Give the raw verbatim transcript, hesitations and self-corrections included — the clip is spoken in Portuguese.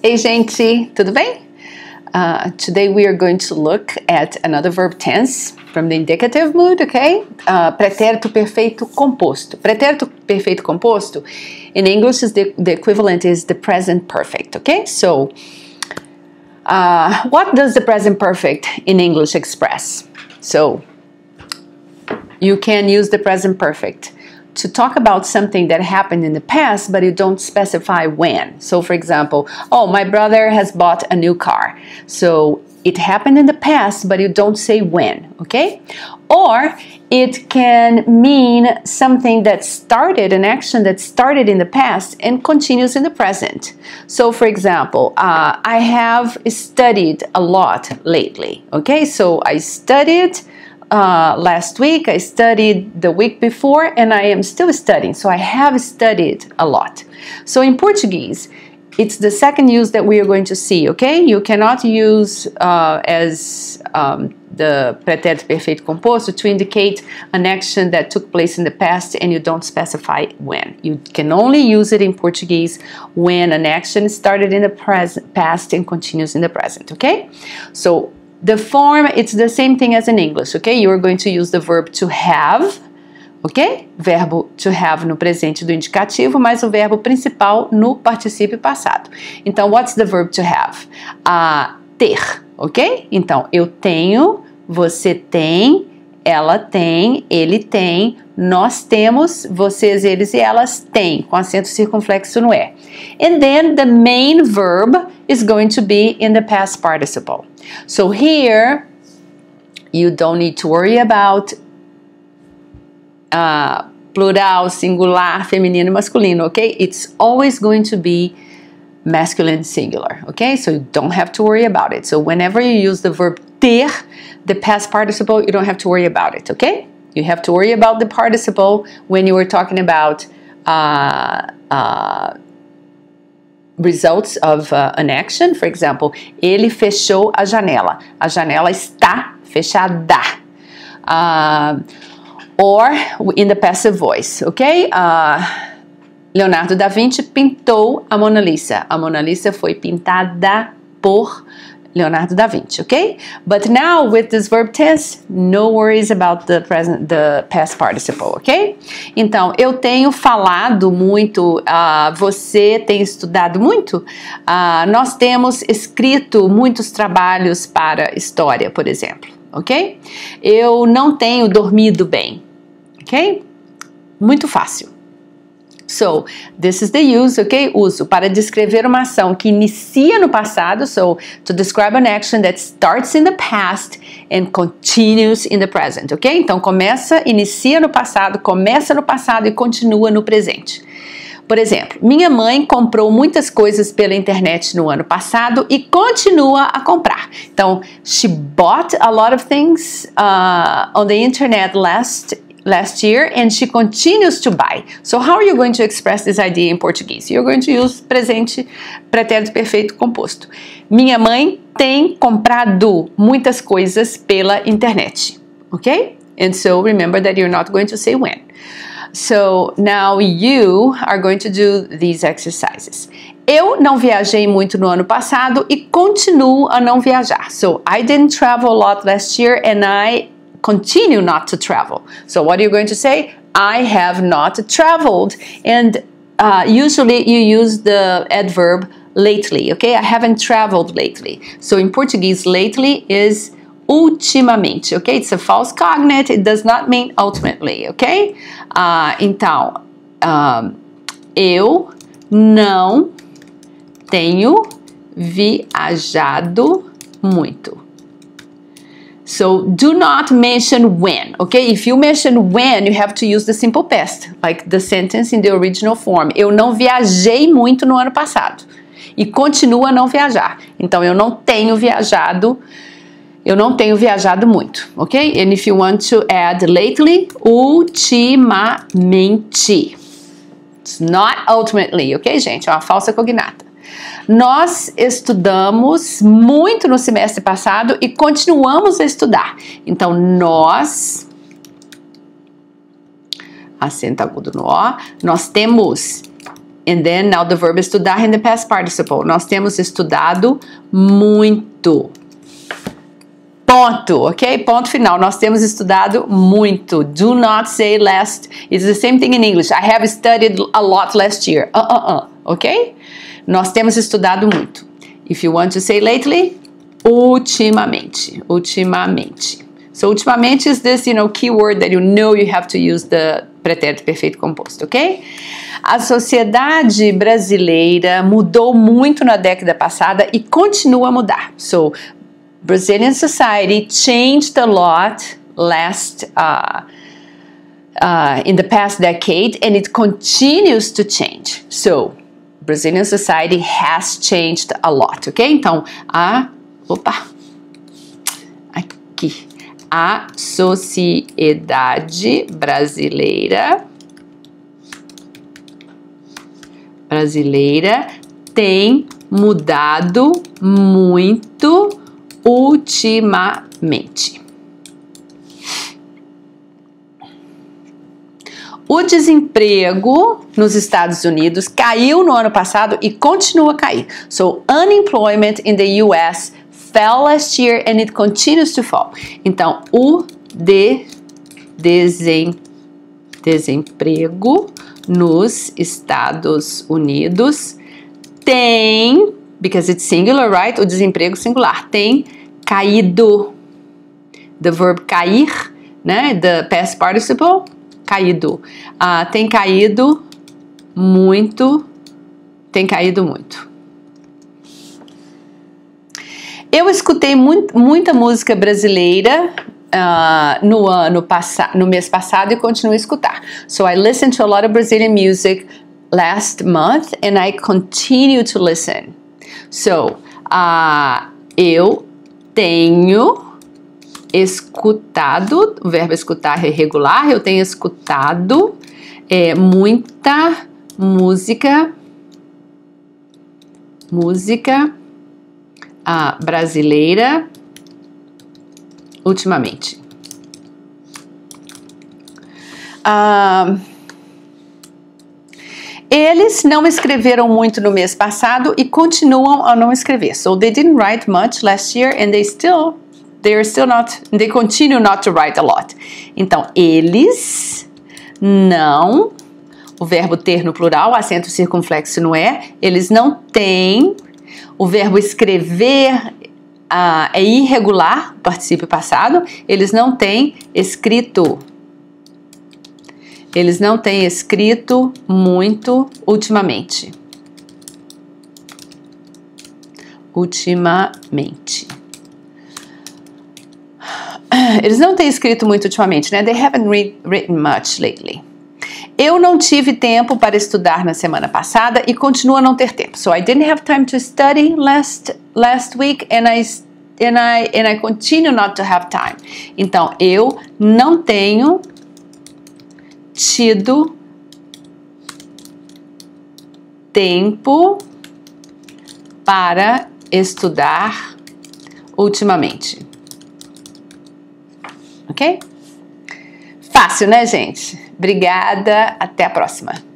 Ei, gente, tudo bem? Uh, today we are going to look at another verb tense from the indicative mood, okay? Uh, pretérito perfeito composto. Pretérito perfeito composto, in English, is the, the equivalent is the present perfect, okay? So, uh, what does the present perfect in English express? So, you can use the present perfect to talk about something that happened in the past, but you don't specify when. So, for example, oh, my brother has bought a new car. So, it happened in the past, but you don't say when, okay? Or it can mean something that started, an action that started in the past and continues in the present. So, for example, uh, I have studied a lot lately, okay? So, I studied Uh, last week, I studied the week before, and I am still studying, so I have studied a lot. So in Portuguese, it's the second use that we are going to see, okay? You cannot use uh, as um, the pretérito perfeito composto to indicate an action that took place in the past and you don't specify when. You can only use it in Portuguese when an action started in the present, past and continues in the present, okay? So the form, it's the same thing as in English, okay? You are going to use the verb to have, ok? Verbo to have no presente do indicativo, mas o verbo principal no particípio passado. Então, what's the verb to have? Uh, ter, ok? Então, eu tenho, você tem, ela tem, ele tem, nós temos, vocês, eles e elas têm, com acento circunflexo no E. And then the main verb is going to be in the past participle. So here, you don't need to worry about uh, plural, singular, feminino, masculino, okay? It's always going to be masculine singular, okay? So you don't have to worry about it. So whenever you use the verb ter, the past participle, you don't have to worry about it, okay? You have to worry about the participle when you were talking about uh, uh, results of uh, an action. For example, ele fechou a janela. A janela está fechada. Uh, or in the passive voice, okay? Uh, Leonardo da Vinci pintou a Mona Lisa. A Mona Lisa foi pintada por Leonardo da Vinci, okay? But now with this verb tense, no worries about the present, the past participle, okay? Então, eu tenho falado muito, uh, você tem estudado muito, uh, nós temos escrito muitos trabalhos para história, por exemplo, ok? Eu não tenho dormido bem, ok? Muito fácil. So, this is the use, ok? Uso para descrever uma ação que inicia no passado. So, to describe an action that starts in the past and continues in the present, ok? Então, começa, inicia no passado, começa no passado e continua no presente. Por exemplo, minha mãe comprou muitas coisas pela internet no ano passado e continua a comprar. Então, she bought a lot of things uh, on the internet last last year and she continues to buy. So how are you going to express this idea in Portuguese? You're going to use presente pretérito perfeito composto. Minha mãe tem comprado muitas coisas pela internet, okay? And so remember that you're not going to say when. So now you are going to do these exercises. Eu não viajei muito no ano passado e continuo a não viajar. So I didn't travel a lot last year and I continue not to travel. So what are you going to say? I have not traveled. And uh, usually you use the adverb lately, okay? I haven't traveled lately. So in Portuguese, lately is ultimamente, okay? It's a false cognate. It does not mean ultimately, okay? Uh, então, um, eu não tenho viajado muito. So, do not mention when, okay? If you mention when, you have to use the simple past, like the sentence in the original form. Eu não viajei muito no ano passado. E continuo a não viajar. Então, eu não tenho viajado, eu não tenho viajado muito, ok? And if you want to add lately, ultimamente. It's not ultimately, ok, gente? É uma falsa cognata. Nós estudamos muito no semestre passado e continuamos a estudar. Então, nós, acento agudo no O, nós temos And then, now the verb estudar in the past participle. Nós temos estudado muito. Ponto, ok? Ponto final. Nós temos estudado muito. Do not say last. It's the same thing in English. I have studied a lot last year. Uh, uh, uh. Ok? Nós temos estudado muito. If you want to say lately, ultimamente. Ultimamente. So, ultimamente is this, you know, keyword that you know you have to use the pretérito perfeito composto, ok? A sociedade brasileira mudou muito na década passada e continua a mudar. So, Brazilian society changed a lot last uh, uh, in the past decade, and it continues to change. So, Brazilian society has changed a lot, ok? Então, a opa, aqui, a sociedade brasileira brasileira tem mudado muito ultimamente. O desemprego nos Estados Unidos caiu no ano passado e continua a cair. So, unemployment in the U S fell last year and it continues to fall. Então, o de desem, desemprego nos Estados Unidos tem, because it's singular, right? O desemprego singular tem caído. The verb cair, né? The past participle, caído. Uh, tem caído muito, tem caído muito. Eu escutei muito, muita música brasileira Uh, no ano passado, no mês passado, e continuo a escutar. So I listened to a lot of Brazilian music last month and I continue to listen. So uh, eu tenho escutado, o verbo escutar é irregular, eu tenho escutado é, muita música, música uh, brasileira ultimamente. Uh, eles não escreveram muito no mês passado e continuam a não escrever. So they didn't write much last year and they still, they are still not, they continue not to write a lot. Então, eles não, o verbo ter no plural, acento circunflexo no é, eles não têm, o verbo escrever Uh, é irregular, particípio passado, eles não têm escrito. Eles não têm escrito muito ultimamente. Ultimamente. Eles não têm escrito muito ultimamente, né? They haven't read, written much lately. Eu não tive tempo para estudar na semana passada e continuo a não ter tempo. So I didn't have time to study last last week and I and I and I continue not to have time. Então, eu não tenho tido tempo para estudar ultimamente. Ok? Fácil, né, gente? Obrigada, até a próxima.